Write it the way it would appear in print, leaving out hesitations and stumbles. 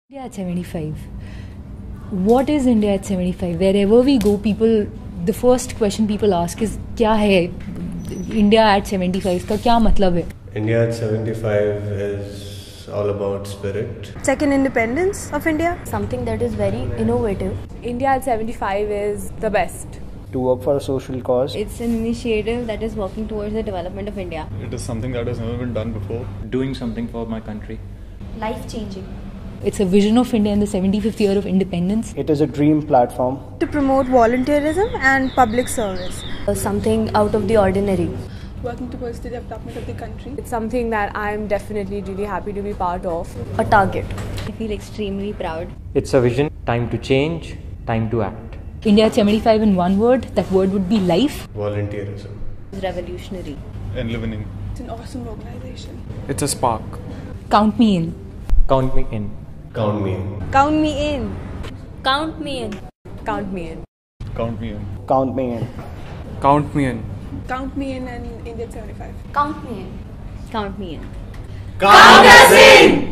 India at 75. What is India at 75? Wherever we go, the first question people ask is, क्या है India at 75 का क्या मतलब है? India at 75 is all about spirit. Second independence of India. Something that is very innovative. India at 75 is the best. To work for a social cause. It's an initiative that is working towards the development of India. It is something that has never been done before. Doing something for my country. Life-changing. It's a vision of India in the 75th year of independence. It is a dream platform. To promote volunteerism and public service. Something out of the ordinary. Working towards the development of the country. It's something that I'm definitely really happy to be part of. A target. I feel extremely proud. It's a vision. Time to change. Time to act. India at 75 in one word. That word would be life. Volunteerism. It's revolutionary. Enlivening. It's an awesome organization. It's a spark. Count me in. Count me in. Count me in. Count me in. Count me in. Count me in. Count me in. Count me in. Count me in. Count me in and India at 75. Count me in. Count me in. Count us in!